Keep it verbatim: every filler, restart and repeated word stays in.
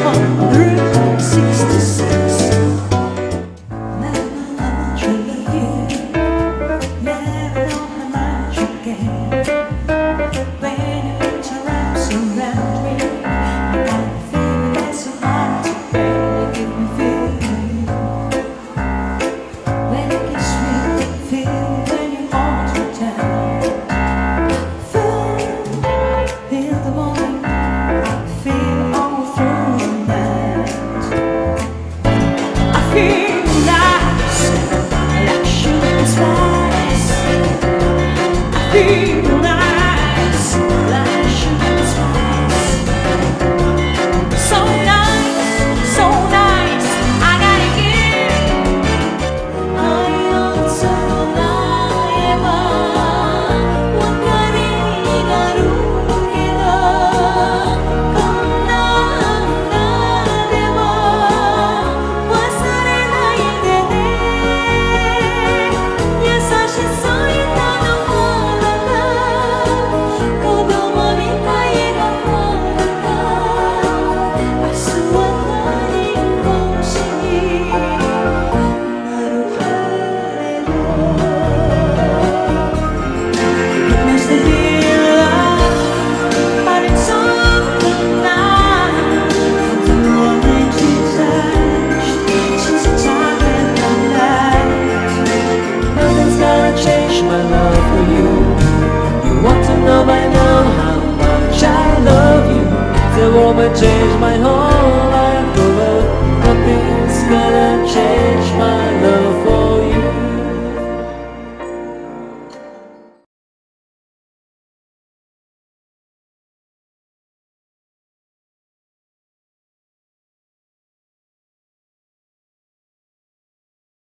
Route sixty-six. Never much of you, never know much again. When you put your arms around me, I got a feeling that's so hard to bear. You give me feeling when you kiss me, feel when you hold me down. Feel in the morning, I feel all through the night. I feel nice, like shooting stars. I feel nice, like shooting stars. So nice, so nice, I gotta give. I also 나에만 원한이 가루기라 겁나 나대와 와사레 나에게네優しそうにたのもらった子供みたいなもらった明日は何もしになるけれどIt must have been love, but it's over now. The moment you touched, since the time and the night, nothing's gonna change my love for you. You want to know by now how much I love you. The woman changed my heart.